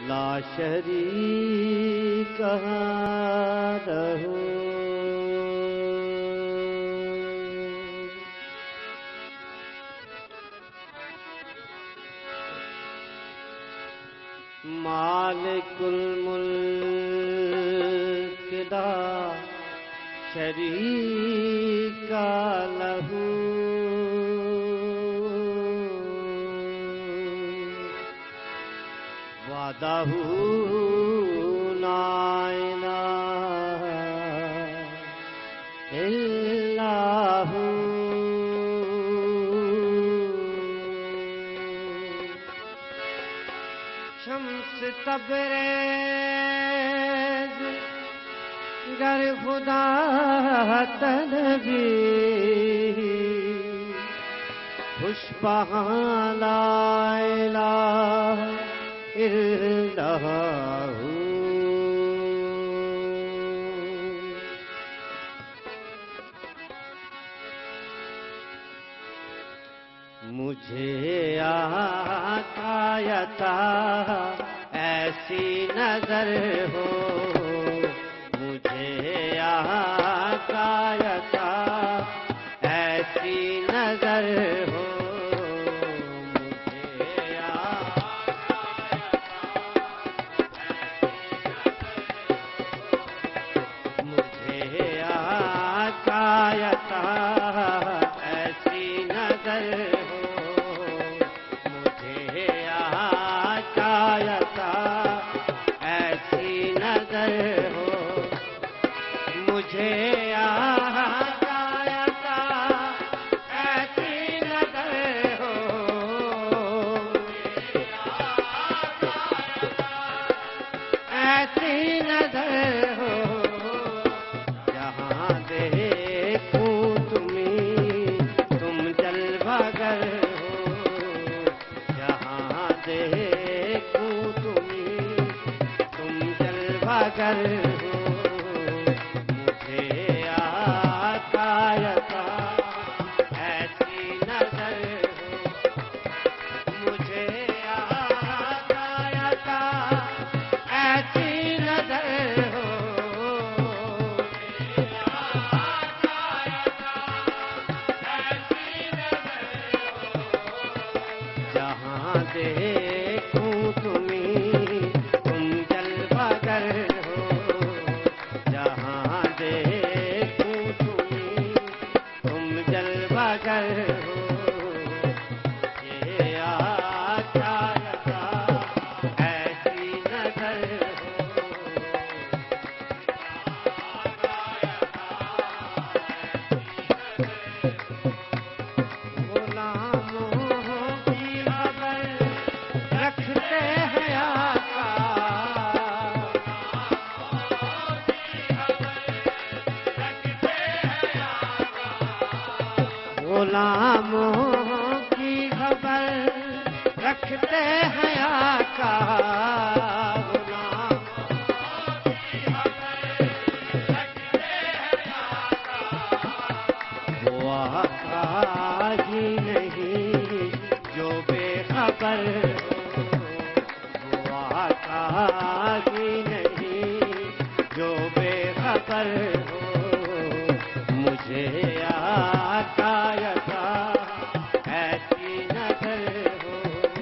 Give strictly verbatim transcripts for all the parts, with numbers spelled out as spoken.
ला शरीक लहू मालिकुल मुल्क ला शरीक लहू वहदहू ला इलाहा इल्लहू शम्स तबरेज गर खुदा तनवीर खुशबहां ला इलाहा इल्लहू मुझे आकायता ऐसी नजर हो, मुझे आकायता ऐसी नजर हो, मुझे आकायता ऐसी नजर हो, मुझे आकायता ऐसी नजर हो, मुझे आकायता ऐसी नजर हो, ऐसी नजर हो, जहाँ देखूं तुम्हें तुम जलवागर हो, जहाँ देखूं तुम्हें तुम जलवागर हो, मुझे आकायता ऐसी नजर हो, मुझे आकायता ऐसी नजर हो, जहाँ देखूं तुम्हें तुम जलवागर हो, जहाँ देखूं तुम्हें तुम जलवागर हो, ये आकायता ऐसी नजर हो, गुलामों की खबर रखते हैं आका, गुलामों की खबर रखते हैं आका, वो आका ही नहीं जो बेखबर हो, वो आका ही नहीं जो बेखबर हो, मुझे आकायता ऐसी नजर हो,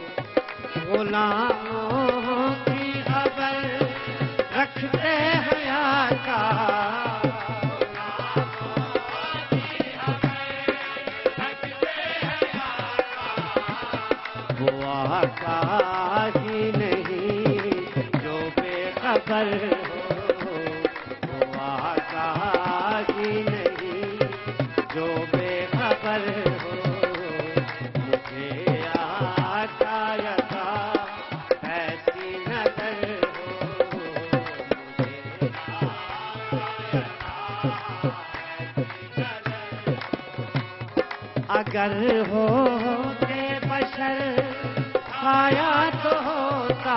गुलामों की खबर रखते हैं आका, वो आका ही नहीं जो बेखबर हो, वो आका ही नहीं जो बेखबर हो, मुझे आकायता ऐसी नजर हो, मुझे अगर होते बशर आया तो होता,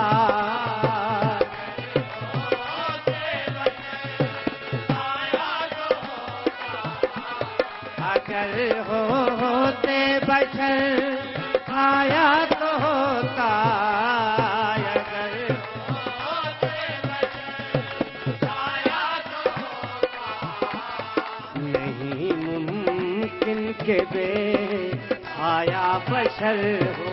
अगर होते बशर आया तो होता, अगर किनके बे आया बशर हो,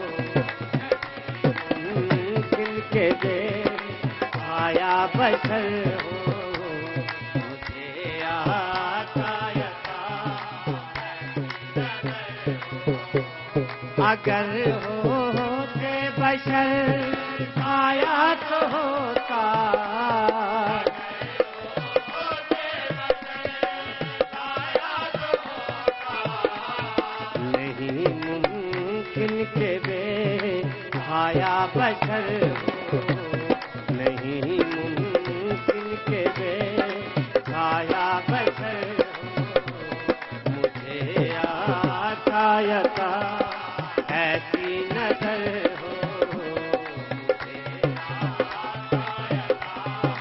किनके बे आया बशर हो, मुझे आता यता अगर होते बशर आया तो होता, नहीं मुमकिन के बे आया बशर हो, नहीं मुमकिन के बे आया बशर हो, मुझे आता यता ऐसी नजर हो, मुझे आता यता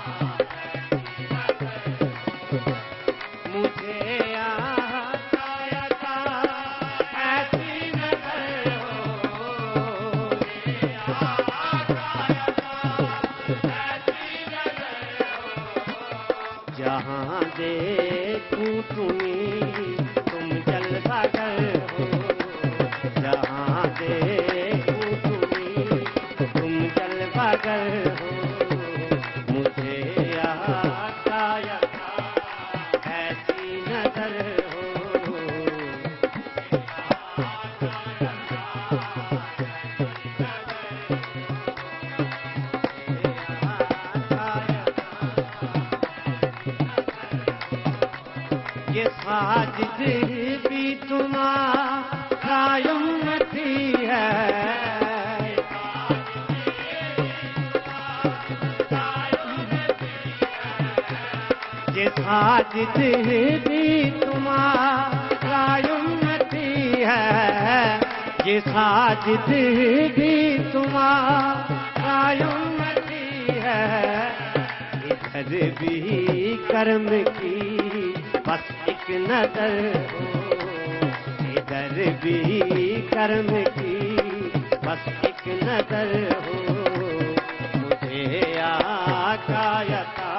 मुझे आता यता ऐसी नजर हो, मुझे आता यता ऐसी नजर हो, जहाँ देखूं तुम्हें तुम जलवागर हो, जहाँ देखूं तुम्हें तुम जलवागर हो, मुझे आता यता ऐसी नजर हो, ये साजिद भी तुम्हारा उम्मती है, ये साजिद भी तुम्हारा उम्मती है, ये साजिद भी तुम्हारा उम्मती है, इधर भी कर्म की बस एक नजर हो, इधर भी कर्म की बस एक नजर हो, मुझे आका यता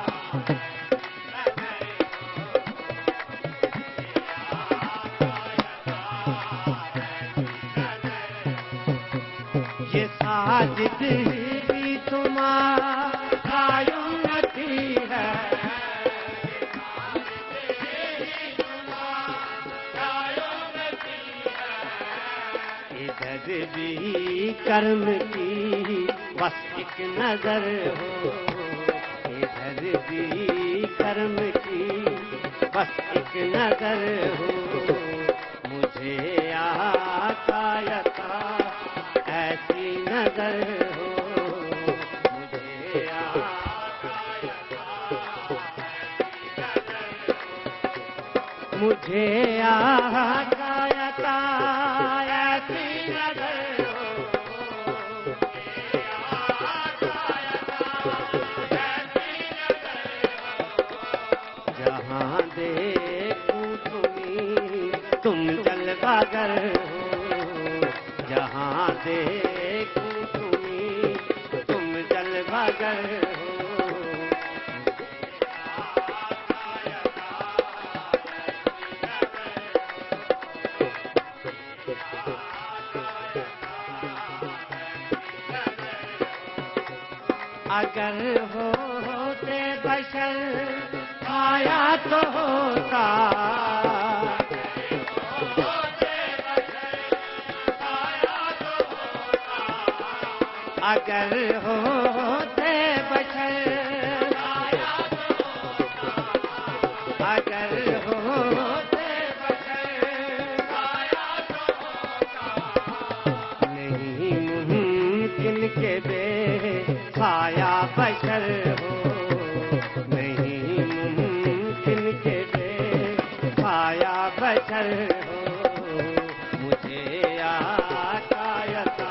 ये साजिद भी तुम्हारा उम्मती है, इधर भी कर्म की बस एक नजर हो, इधर भी कर्म की बस एक नजर हो, मुझे आता यता ऐसी नजर हो, मुझे आता यता मुझे आता यता ऐसी नजर हो, जहाँ देखूं तुम्हें तुम जलवागर हो, जहाँ देखूं तुम्हें तुम जलवागर हो, अगर होते बशर आया तो होता, अगर होते बशर आया तो होता, अगर होते बशर आया तो होता, नहीं मुमकिन के बे आया बशर हो, नहीं मुमकिन के बे आया बशर हो, मुझे आता यता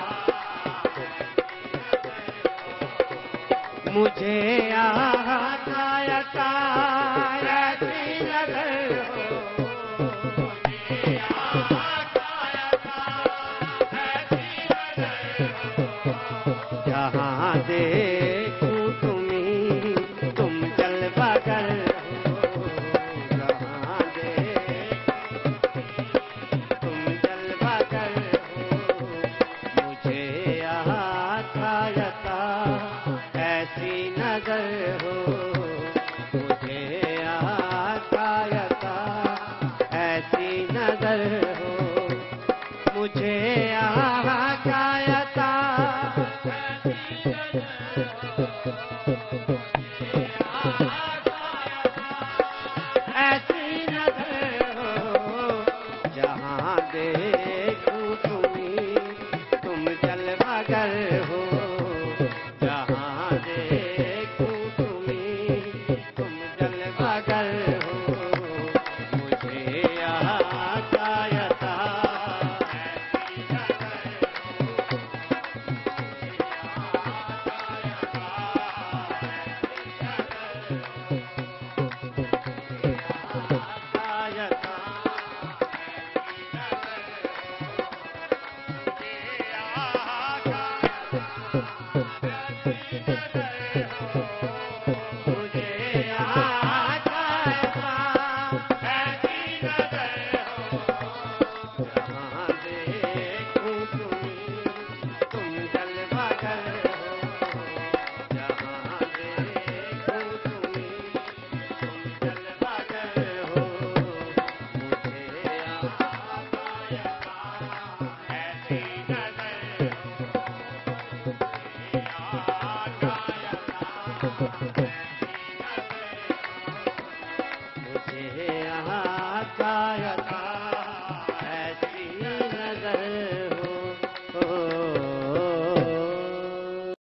मुझे आता यता ऐसी नजर हो, मुझे आता यता ऐसी नजर हो, जहाँ देखूं तुम्हें तुम जलवागर हो, जहाँ देखूं का